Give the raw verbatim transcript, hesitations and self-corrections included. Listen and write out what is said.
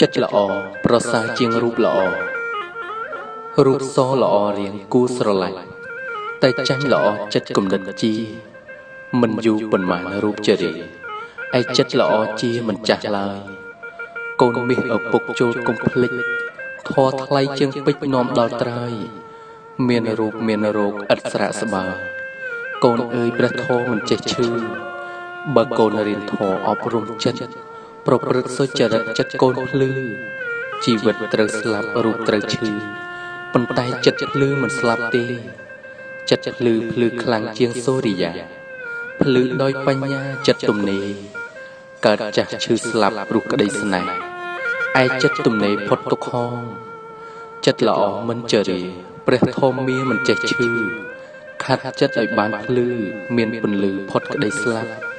ចិត្តល្អប្រសើរជាងរូបល្អរូបសល្អរៀងគួរស្រឡាញ់តែចាញ់ល្អចិត្តគំនិតជាមិនយូរប៉ុន្មានរូបជារីឯចិត្តល្អជាមិនចាស់ឡើយកូនមាសឪពុកចូលកុំភ្លេចធေါ်ថ្លៃជាងពេជ្រនាំដល់ត្រើយមានរូបមានរោគឥតស្រាកស្បើកូនអើយព្រះធម៌មិនចេះឈឺបើកូនរៀនធម៌អប់រំចិត្តប្រព្រឹត្តសុចរិតចិត្តកូនភ្លឺជីវិតត្រូវស្លាប់រូបត្រូវឈឺប៉ុន្តែចិត្តភ្លឺមិនស្លាប់ទេចិត្តភ្លឺភ្លឺខ្លាំងជាងសូរិយាភ្លឺដោយបញ្ញាចិត្តទំនេរកើតចាស់ឈឺស្លាប់ព្រោះក្តីស្នេហ៍ឯចិត្តទំនេរផុតទុក្ខហងចិត្តល្អមិនចរិយាព្រះធម៌មានមិនចេះឈឺខាត់ចិត្តឲ្យបានភ្លឺមានពន្លឺផុតក្តីស្លាប់